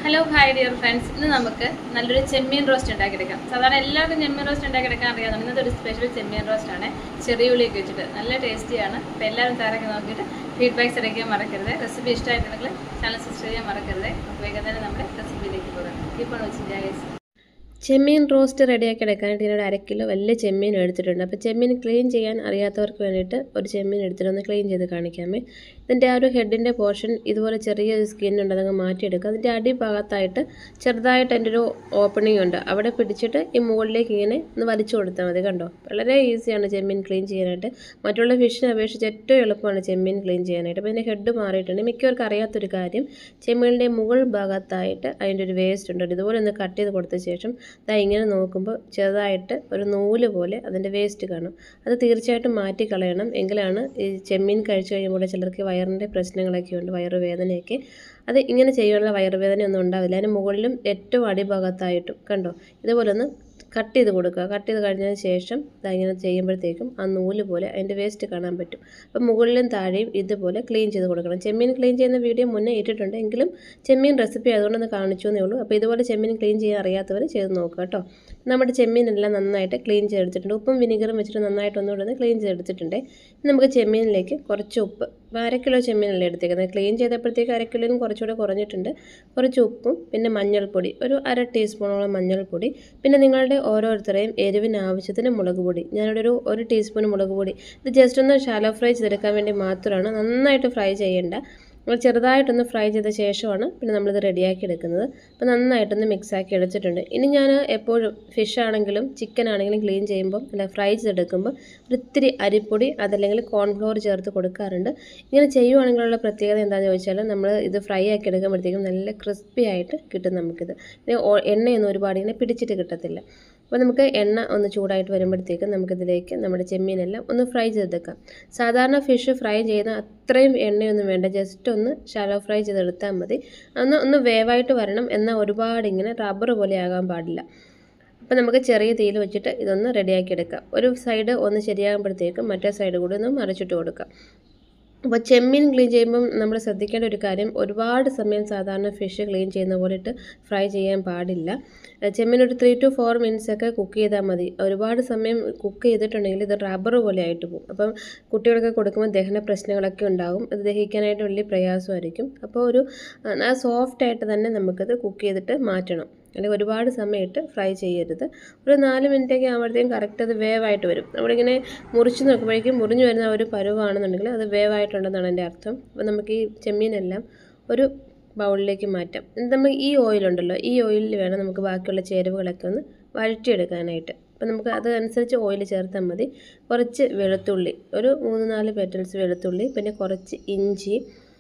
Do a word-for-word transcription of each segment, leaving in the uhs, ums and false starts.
Hello, hi dear friends. ഇന്ന് നമുക്ക് നല്ലൊരു ചെമ്മീൻ റോസ്റ്റ് ഉണ്ടാക്കിയെടുക്കാം. സാധാരണ എല്ലാവർക്കും ചെമ്മീൻ റോസ്റ്റ് ഉണ്ടാക്കിയെടുക്കാൻ അറിയാവുന്നതാണ്. ഇന്നത്തെ ഒരു സ്പെഷ്യൽ ചെമ്മീൻ റോസ്റ്റ് ആണ്. ചെറിയ ഉള്ളിയൊക്കെ വെച്ചിട്ട് നല്ല ടേസ്റ്റിയാണ്. അപ്പോൾ എല്ലാവരും തയ്യാറാക്കി നോക്കിയിട്ട് ഫീഡ്ബാക്ക്സ് അറിയിക്കാൻ മറക്കരുത്. റെസിപ്പി ഇഷ്ടമായിട്ടുണ്ടെങ്കിൽ ചാനൽ സബ്സ്ക്രൈബ് ചെയ്യാൻ മറക്കരുത്. അപ്പോൾ വേഗം തന്നെ നമ്മുടെ റെസിപ്പിയിലേക്ക് പോകാം. ഇപ്പോൾ വെച്ചിട്ട് ചെമ്മീൻ റോസ്റ്റ് റെഡിയാക്കി എടുക്കാനായിട്ട് ഇതിനോട് അര കിലോ വലിയ ചെമ്മീൻ എടുത്തിട്ടുണ്ട്. അപ്പോൾ ചെമ്മീൻ ക്ലീൻ ചെയ്യാൻ അറിയാത്തവർക്ക് വേണ്ടിയിട്ട് ഒരു ചെമ്മീൻ എടുത്തിട്ട് ഒന്ന് ക്ലീൻ ചെയ്ത് കാണിക്കാമേ. ഇതിൻ്റെ ആ ഒരു ഹെഡിൻ്റെ പോർഷൻ ഇതുപോലെ ചെറിയ സ്കിന്നുണ്ട്, അതങ്ങ് മാറ്റിയെടുക്കുക. അതിൻ്റെ അടിഭാഗത്തായിട്ട് ചെറുതായിട്ട് അതിൻ്റെ ഒരു ഓപ്പണിംഗ് ഉണ്ട്, അവിടെ പിടിച്ചിട്ട് ഈ മുകളിലേക്ക് ഇങ്ങനെ ഒന്ന് വലിച്ചു കൊടുത്താൽ മതി. കണ്ടോ, വളരെ ഈസിയാണ് ചെമ്മീൻ ക്ലീൻ ചെയ്യാനായിട്ട്. മറ്റുള്ള ഫിഷിനെ അപേക്ഷിച്ച് ഏറ്റവും എളുപ്പമാണ് ചെമ്മീൻ ക്ലീൻ ചെയ്യാനായിട്ട്. അപ്പോൾ ഇതിൻ്റെ ഹെഡ് മാറിയിട്ടുണ്ട്. മിക്കവർക്ക് അറിയാത്തൊരു കാര്യം, ചെമ്മീനിൻ്റെ മുകൾ ഭാഗത്തായിട്ട് അതിൻ്റെ ഒരു വേസ്റ്റ് ഉണ്ട്. ഇതുപോലെ ഒന്ന് കട്ട് ചെയ്ത് കൊടുത്ത ശേഷം ദാ ഇങ്ങനെ നോക്കുമ്പോൾ ചെറുതായിട്ട് ഒരു നൂല് പോലെ അതിൻ്റെ വേസ്റ്റ് കാണും. അത് തീർച്ചയായിട്ടും മാറ്റി കളയണം. എങ്കിലാണ് ഈ ചെമ്മീൻ കഴിച്ചു കഴിയുമ്പോൾ ചിലർക്ക് വയറിൻ്റെ പ്രശ്നങ്ങളൊക്കെ ഉണ്ട്, വയറുവേദനയൊക്കെ. അത് ഇങ്ങനെ ചെയ്യാനുള്ള വയറുവേദനയൊന്നും ഉണ്ടാവില്ല. അതിന് മുകളിലും ഏറ്റവും അടിഭാഗത്തായിട്ടും കണ്ടോ ഇതുപോലെ ഒന്ന് കട്ട് ചെയ്ത് കൊടുക്കുക. കട്ട് ചെയ്ത് കഴിഞ്ഞതിന് ശേഷം ഇങ്ങനെ ചെയ്യുമ്പോഴത്തേക്കും ആ നൂല് പോലെ അതിൻ്റെ വേസ്റ്റ് കാണാൻ പറ്റും. അപ്പം മുകളിലും താഴെയും ഇതുപോലെ ക്ലീൻ ചെയ്ത് കൊടുക്കണം. ചെമ്മീൻ ക്ലീൻ ചെയ്യുന്ന വീഡിയോ മുന്നേ ഇട്ടിട്ടുണ്ട്, എങ്കിലും ചെമ്മീൻ റെസിപ്പി ആയതുകൊണ്ടൊന്ന് കാണിച്ചു എന്നേ ഉള്ളൂ. അപ്പോൾ ഇതുപോലെ ചെമ്മീൻ ക്ലീൻ ചെയ്യാൻ അറിയാത്തവർ ചെയ്ത് നോക്കുക കേട്ടോ. നമ്മുടെ ചെമ്മീനെല്ലാം നന്നായിട്ട് ക്ലീൻ ചെയ്തെടുത്തിട്ടുണ്ട്. ഉപ്പും വിനീഗറും വെച്ചിട്ട് നന്നായിട്ട് ഒന്നുകൂടെ ക്ലീൻ ചെയ്തെടുത്തിട്ടുണ്ട്. നമുക്ക് ചെമ്മീനിലേക്ക് കുറച്ച് ഉപ്പ്, അര കിലോ ചെമ്മീനല്ലേ എടുത്തേക്കുന്നത്. ക്ലീൻ ചെയ്തപ്പോഴത്തേക്ക് അര കിലോയും കുറച്ചുകൂടെ കുറഞ്ഞിട്ടുണ്ട്. കുറച്ച് ഉപ്പും പിന്നെ മഞ്ഞൾപ്പൊടി, ഒരു അര ടീസ്പൂണോളം മഞ്ഞൾപ്പൊടി, പിന്നെ നിങ്ങളുടെ ഓരോരുത്തരെയും എരിവിന് ആവശ്യത്തിന് മുളക് പൊടി. ഞാനിവിടെ ഒരു ഒരു ടീസ്പൂൺ മുളക് പൊടി. ഇത് ജസ്റ്റ് ഒന്ന് ഷാലോ ഫ്രൈ ചെയ്തെടുക്കാൻ വേണ്ടി മാത്രമാണ്, നന്നായിട്ട് ഫ്രൈ ചെയ്യേണ്ട. നമ്മൾ ചെറുതായിട്ടൊന്ന് ഫ്രൈ ചെയ്ത ശേഷമാണ് പിന്നെ നമ്മളിത് റെഡിയാക്കി എടുക്കുന്നത്. അപ്പോൾ നന്നായിട്ടൊന്ന് മിക്സാക്കി എടുത്തിട്ടുണ്ട്. ഇനി ഞാൻ എപ്പോഴും ഫിഷ് ആണെങ്കിലും ചിക്കൻ ആണെങ്കിലും ക്ലീൻ ചെയ്യുമ്പോൾ അല്ല ഫ്രൈ ചെയ്തെടുക്കുമ്പോൾ ഒരിത്തിരി അരിപ്പൊടി അതല്ലെങ്കിൽ കോൺഫ്ലോർ ചേർത്ത് കൊടുക്കാറുണ്ട്. ഇങ്ങനെ ചെയ്യുവാണെങ്കിലുള്ള പ്രത്യേകത എന്താണെന്ന് ചോദിച്ചാൽ നമ്മൾ ഇത് ഫ്രൈ ആക്കി എടുക്കുമ്പോഴത്തേക്കും നല്ല ക്രിസ്പി ആയിട്ട് കിട്ടും നമുക്കിത്. പിന്നെ എണ്ണയൊന്നും ഒരുപാട് ഇങ്ങനെ പിടിച്ചിട്ട് കിട്ടത്തില്ല. അപ്പോൾ നമുക്ക് എണ്ണ ഒന്ന് ചൂടായിട്ട് വരുമ്പോഴത്തേക്കും നമുക്കിതിലേക്ക് നമ്മുടെ ചെമ്മീനെല്ലാം ഒന്ന് ഫ്രൈ ചെയ്തെടുക്കാം. സാധാരണ ഫിഷ് ഫ്രൈ ചെയ്യുന്ന അത്രയും എണ്ണയൊന്നും വേണ്ട, ജസ്റ്റ് ഒന്ന് ഷാലോ ഫ്രൈ ചെയ്തെടുത്താൽ മതി. ഒന്ന് ഒന്ന് വേവായിട്ട് വരണം, എന്നാൽ ഒരുപാട് ഇങ്ങനെ റബ്ബർ പോലെ ആകാൻ പാടില്ല. അപ്പോൾ നമുക്ക് ചെറിയ തീയിൽ വെച്ചിട്ട് ഇതൊന്ന് റെഡിയാക്കി എടുക്കാം. ഒരു സൈഡ് ഒന്ന് ശരിയാകുമ്പോഴത്തേക്കും മറ്റേ സൈഡ് കൂടി ഒന്ന് മറിച്ചിട്ട് കൊടുക്കാം. അപ്പോൾ ചെമ്മീൻ ക്ലീൻ ചെയ്യുമ്പം നമ്മൾ ശ്രദ്ധിക്കേണ്ട ഒരു കാര്യം, ഒരുപാട് സമയം സാധാരണ ഫിഷ് ക്ലീൻ ചെയ്യുന്ന പോലെ ഇട്ട് ഫ്രൈ ചെയ്യാൻ പാടില്ല. ചെമ്മീൻ ഒരു ത്രീ ടു ഫോർ മിനിറ്റ്സ് ഒക്കെ കുക്ക് ചെയ്താൽ മതി. ഒരുപാട് സമയം കുക്ക് ചെയ്തിട്ടുണ്ടെങ്കിൽ ഇത് റബ്ബർ പോലെ ആയിട്ട് പോകും. അപ്പം കുട്ടികൾക്ക് കൊടുക്കുമ്പോൾ ദഹന പ്രശ്നങ്ങളൊക്കെ ഉണ്ടാകും. അത് ദഹിക്കാനായിട്ട് വലിയ പ്രയാസമായിരിക്കും. അപ്പോൾ ഒരു സോഫ്റ്റായിട്ട് തന്നെ നമുക്കത് കുക്ക് ചെയ്തിട്ട് മാറ്റണം. അല്ലെങ്കിൽ ഒരുപാട് സമയത്ത് ഫ്രൈ ചെയ്യരുത്. ഒരു നാല് മിനിറ്റൊക്കെ ആകുമ്പോഴത്തേക്കും കറക്റ്റ് അത് വേവായിട്ട് വരും. നമ്മളിങ്ങനെ മുറിച്ച് നോക്കുമ്പോഴേക്കും മുറിഞ്ഞു വരുന്ന ഒരു പരുവാണെന്നുണ്ടെങ്കിൽ അത് വേവായിട്ടുണ്ടെന്നാണ് എൻ്റെ അർത്ഥം. അപ്പോൾ നമുക്ക് ഈ ചെമ്മീനെല്ലാം ഒരു ബൗളിലേക്ക് മാറ്റാം. നമ്മൾ ഈ ഓയിലുണ്ടല്ലോ, ഈ ഓയിലിൽ വേണം നമുക്ക് ബാക്കിയുള്ള ചേരുവകളൊക്കെ ഒന്ന് വഴറ്റിയെടുക്കാനായിട്ട്. അപ്പോൾ നമുക്ക് അതനുസരിച്ച് ഓയിൽ ചേർത്താൽ മതി. കുറച്ച് വെളുത്തുള്ളി, ഒരു മൂന്ന് നാല് പെറ്റൽസ് വെളുത്തുള്ളി, പിന്നെ കുറച്ച് ഇഞ്ചി,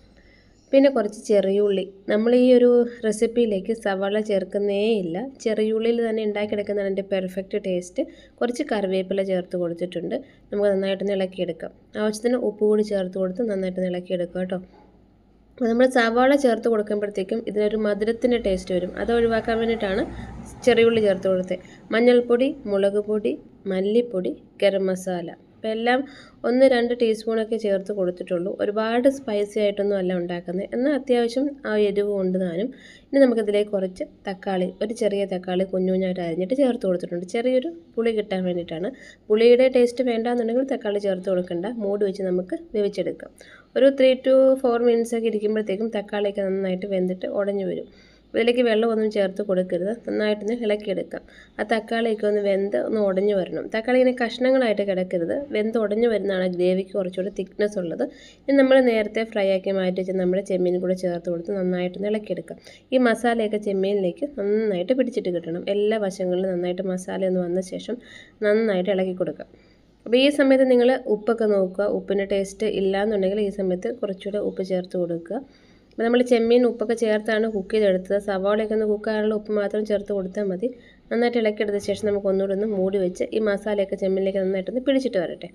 പിന്നെ കുറച്ച് ചെറിയുള്ളി. നമ്മൾ ഈ ഒരു റെസിപ്പിയിലേക്ക് സവാള ചേർക്കുന്നേ ഇല്ല, ചെറിയുള്ളിയിൽ തന്നെ ഉണ്ടാക്കിയെടുക്കുന്നതാണ് എൻ്റെ പെർഫെക്റ്റ് ടേസ്റ്റ്. കുറച്ച് കറിവേപ്പില ചേർത്ത് കൊടുത്തിട്ടുണ്ട്. നമുക്ക് നന്നായിട്ടൊന്ന് ഇളക്കിയെടുക്കാം. ആവശ്യത്തിന് ഉപ്പ് കൂടി ചേർത്ത് കൊടുത്ത് നന്നായിട്ടൊന്ന് ഇളക്കിയെടുക്കുക കേട്ടോ. നമ്മൾ സവാള ചേർത്ത് കൊടുക്കുമ്പോഴത്തേക്കും ഇതിനൊരു മധുരത്തിൻ്റെ ടേസ്റ്റ് വരും. അത് ഒഴിവാക്കാൻ വേണ്ടിയിട്ടാണ് ചെറിയുള്ളി ചേർത്ത് കൊടുത്തത്. മഞ്ഞൾപ്പൊടി, മുളക് പൊടി, മല്ലിപ്പൊടി, ഗരം മസാല, അപ്പോൾ എല്ലാം ഒന്ന് രണ്ട് ടീസ്പൂണൊക്കെ ചേർത്ത് കൊടുത്തിട്ടുള്ളൂ. ഒരുപാട് സ്പൈസി ആയിട്ടൊന്നും അല്ല ഉണ്ടാക്കുന്നത്, എന്നാൽ അത്യാവശ്യം ആ എരിവ് കൊണ്ട് താനും. ഇനി നമുക്കിതിലേക്ക് കുറച്ച് തക്കാളി, ഒരു ചെറിയ തക്കാളി കുഞ്ഞു കുഞ്ഞായിട്ട് അരിഞ്ഞിട്ട് ചേർത്ത് കൊടുത്തിട്ടുണ്ട്. ചെറിയൊരു പുളി കിട്ടാൻ വേണ്ടിയിട്ടാണ്. പുളിയുടെ ടേസ്റ്റ് വേണ്ടാന്നുണ്ടെങ്കിൽ തക്കാളി ചേർത്ത് കൊടുക്കണ്ട. മൂടി വെച്ച് നമുക്ക് വേവിച്ചെടുക്കാം. ഒരു ത്രീ ടു ഫോർ മിനിറ്റ്സ് ഒക്കെ ഇരിക്കുമ്പോഴത്തേക്കും തക്കാളിയൊക്കെ നന്നായിട്ട് വെന്തിട്ട് ഉടഞ്ഞു വരും. ഇതിലേക്ക് വെള്ളമൊന്നും ചേർത്ത് കൊടുക്കരുത്, നന്നായിട്ടൊന്ന് ഇളക്കിയെടുക്കാം. ആ തക്കാളിയൊക്കെ ഒന്ന് വെന്ത് ഒന്ന് ഉടഞ്ഞു വരണം. തക്കാളി ഇങ്ങനെ കഷ്ണങ്ങളായിട്ട് കിടക്കരുത്, വെന്ത് ഉടഞ്ഞു വരുന്നതാണ് ഗ്രേവിക്ക് കുറച്ചുകൂടി തിക്നെസ് ഉള്ളത്. ഇനി നമ്മൾ നേരത്തെ ഫ്രൈ ആക്കി മാറ്റി വെച്ച് നമ്മുടെ ചെമ്മീൻ കൂടെ ചേർത്ത് കൊടുത്ത് നന്നായിട്ടൊന്ന് ഇളക്കിയെടുക്കാം. ഈ മസാലയൊക്കെ ചെമ്മീനിലേക്ക് നന്നായിട്ട് പിടിച്ചിട്ട് കിട്ടണം. എല്ലാ വശങ്ങളിലും നന്നായിട്ട് മസാല ഒന്ന് വന്ന ശേഷം നന്നായിട്ട് ഇളക്കി കൊടുക്കാം. അപ്പോൾ ഈ സമയത്ത് നിങ്ങൾ ഉപ്പൊക്കെ നോക്കുക. ഉപ്പിൻ്റെ ടേസ്റ്റ് ഇല്ലയെന്നുണ്ടെങ്കിൽ ഈ സമയത്ത് കുറച്ചുകൂടെ ഉപ്പ് ചേർത്ത് കൊടുക്കുക. അപ്പോൾ നമ്മൾ ചെമ്മീൻ ഉപ്പൊക്കെ ചേർത്താണ് കുക്ക് ചെയ്തെടുത്തത്. സവാളയൊക്കെ ഒന്ന് കുക്കാനുള്ള ഉപ്പ് മാത്രം ചേർത്ത് കൊടുത്താൽ മതി. നന്നായിട്ട് ഇളക്കിയെടുത്ത ശേഷം നമുക്ക് ഒന്നുകൂടെ ഒന്ന് മൂടി വെച്ച് ഈ മസാലയൊക്കെ ചെമ്മീനിലേക്ക് നന്നായിട്ടൊന്ന് പിടിച്ചിട്ട് വരട്ടെ.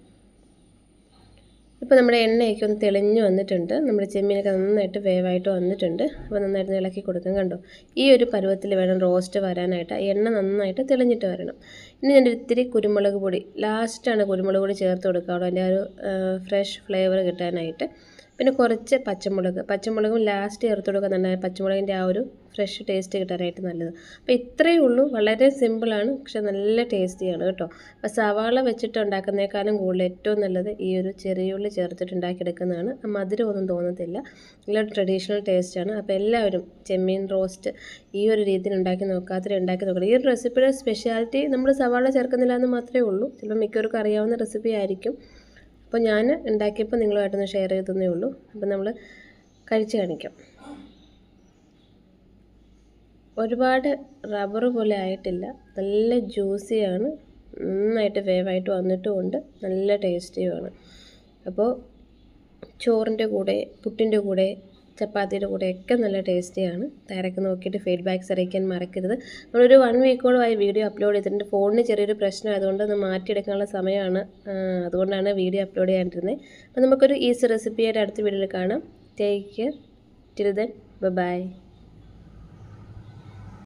ഇപ്പോൾ നമ്മുടെ എണ്ണയൊക്കെ ഒന്ന് തെളിഞ്ഞ് വന്നിട്ടുണ്ട്. നമ്മുടെ ചെമ്മീനൊക്കെ നന്നായിട്ട് വേവായിട്ട് വന്നിട്ടുണ്ട്. അപ്പോൾ നന്നായിട്ട് ഇളക്കി കൊടുക്കാം. കണ്ടോ, ഈ ഒരു പരുവത്തിൽ വേണം റോസ്റ്റ് വരാനായിട്ട്. എണ്ണ നന്നായിട്ട് തെളിഞ്ഞിട്ട് വരണം. ഇനി ഞാൻ ഇത്തിരി കുരുമുളക് പൊടി, ലാസ്റ്റാണ് കുരുമുളക് പൊടി ചേർത്ത് കൊടുക്കുക, അവിടെ അതിൻ്റെ ഒരു ഫ്രഷ് ഫ്ലേവർ കിട്ടാനായിട്ട്. പിന്നെ കുറച്ച് പച്ചമുളക് പച്ചമുളകും ലാസ്റ്റ് ചേർത്ത് കൊടുക്കുന്നുണ്ട്, പച്ചമുളകിൻ്റെ ആ ഒരു ഫ്രഷ് ടേസ്റ്റ് കിട്ടാനായിട്ട് നല്ലത്. അപ്പോൾ ഇത്രയേ ഉള്ളൂ, വളരെ സിമ്പിളാണ്, പക്ഷെ നല്ല ടേസ്റ്റിയാണ് കേട്ടോ. അപ്പോൾ സവാള വെച്ചിട്ട് ഉണ്ടാക്കുന്നതിനേക്കാളും കൂടുതൽ ഏറ്റവും നല്ലത് ഈ ഒരു ചെറിയ ഉള്ളി ചേർത്തിട്ട് ഉണ്ടാക്കിയെടുക്കുന്നതാണ്. ആ മധുരമൊന്നും തോന്നത്തില്ല, നല്ല ട്രഡീഷണൽ ടേസ്റ്റാണ്. അപ്പോൾ എല്ലാവരും ചെമ്മീൻ റോസ്റ്റ് ഈ ഒരു രീതിയിൽ ഉണ്ടാക്കി നോക്കാത്തവർ ഉണ്ടാക്കി നോക്കണം. ഈ ഒരു റെസിപ്പിയുടെ സ്പെഷ്യാലിറ്റി നമ്മൾ സവാള ചേർക്കുന്നില്ല എന്ന് മാത്രമേ ഉള്ളൂ. ചിലപ്പോൾ മിക്കവർക്കും അറിയാവുന്ന റെസിപ്പി ആയിരിക്കും. അപ്പോൾ ഞാൻ ഉണ്ടാക്കിയപ്പോൾ നിങ്ങളുമായിട്ടൊന്ന് ഷെയർ ചെയ്തതേ ഉള്ളൂ. അപ്പോൾ നമ്മൾ കഴിച്ച് കാണിക്കാം. ഒരുപാട് റബ്ബർ പോലെ ആയിട്ടില്ല, നല്ല ജ്യൂസിയാണ്, നന്നായിട്ട് വേവായിട്ട് വന്നിട്ടുമുണ്ട്, നല്ല ടേസ്റ്റിയുമാണ്. അപ്പോൾ ചോറിൻ്റെ കൂടെ, പുട്ടിൻ്റെ കൂടെ, ചപ്പാത്തിയുടെ കൂടെയൊക്കെ നല്ല ടേസ്റ്റിയാണ്. തയ്യാറാക്കി നോക്കിയിട്ട് ഫീഡ്ബാക്ക്സ് അറിയിക്കാൻ മറക്കരുത്. നമ്മളൊരു വൺ വീക്കോളമായി വീഡിയോ അപ്ലോഡ് ചെയ്തിട്ടുണ്ട്. ഫോണിന് ചെറിയൊരു പ്രശ്നം ആയതുകൊണ്ട് ഒന്ന് മാറ്റിയെടുക്കാനുള്ള സമയമാണ്, അതുകൊണ്ടാണ് വീഡിയോ അപ്ലോഡ് ചെയ്യാണ്ടിരുന്നത്. അപ്പോൾ നമുക്കൊരു ഈസി റെസിപ്പിയായിട്ട് അടുത്ത വീഡിയോയിൽ കാണാം. Take care, till then by.